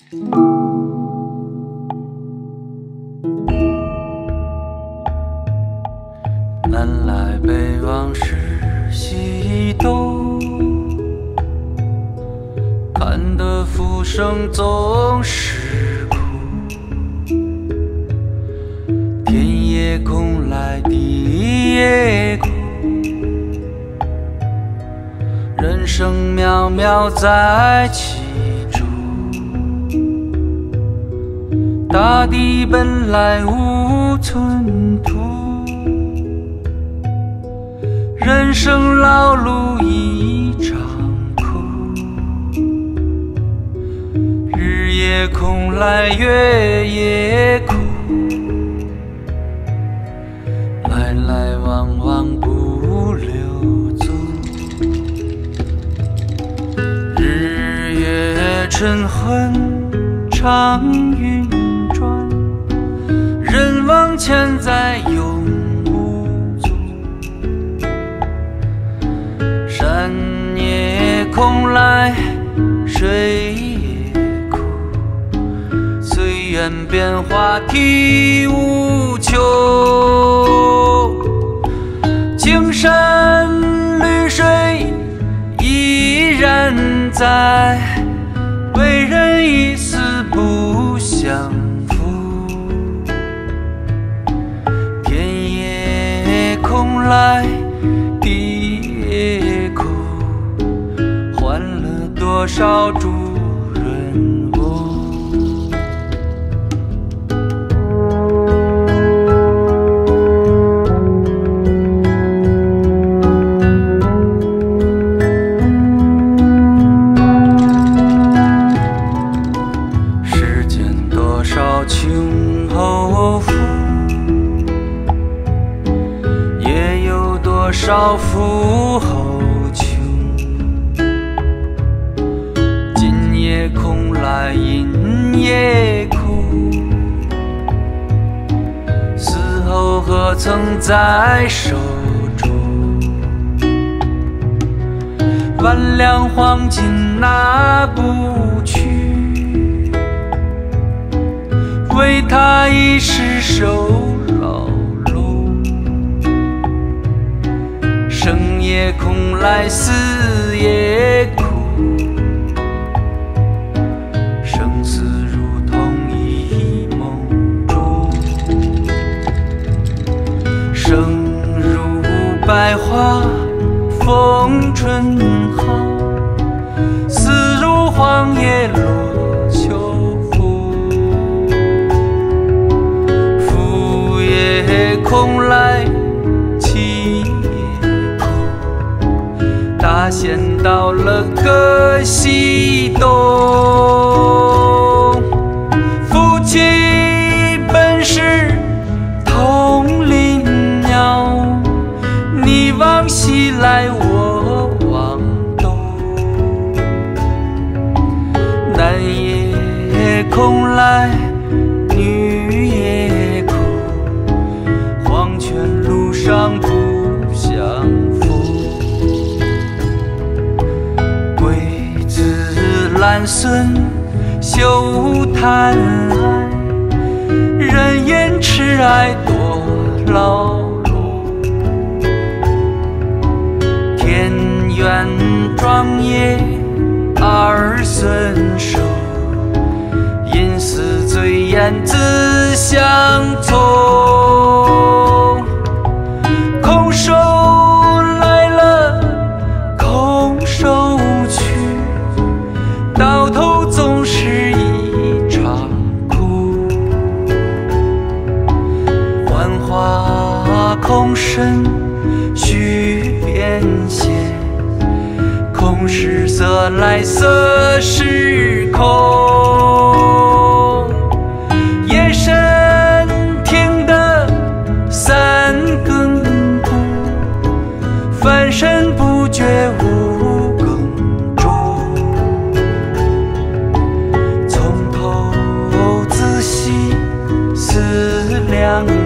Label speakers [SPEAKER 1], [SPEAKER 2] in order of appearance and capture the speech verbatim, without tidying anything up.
[SPEAKER 1] 南来北往是西东，看得浮生总是苦。天也空来地也空，人生渺渺在其中。大地本来无寸土，人生劳碌一场空。日也空来月也空，来来往往不留踪。日月沉昏长云转，人往千载永无踪。山也空来水也空，岁月变化体无穷。青山绿水依然在，为人一死不相负。天也空来地也空，换了多少主人翁。世间多少穷后富，也有多少富后穷。金也空来银也空，死后何曾在手中。万两黄金拿不去，为他一世受劳碌。生也空来死也空，生死如同一梦中。生如百花风春好，死如黄叶落秋风。福也空来气也空，大限到了可西东。夫妻本是同林鸟，你往西来我往东。男也空来女也空，黄泉路上不相逢。桂子兰孙休谈爱，人言痴爱多劳碌。田园庄业儿孙守，因死罪言自相从。空手来了空手去，到头总是一场空。幻化空身须变现，空是色来色是空。夜深听得三更鼓，翻身不觉五更钟。从头仔细思量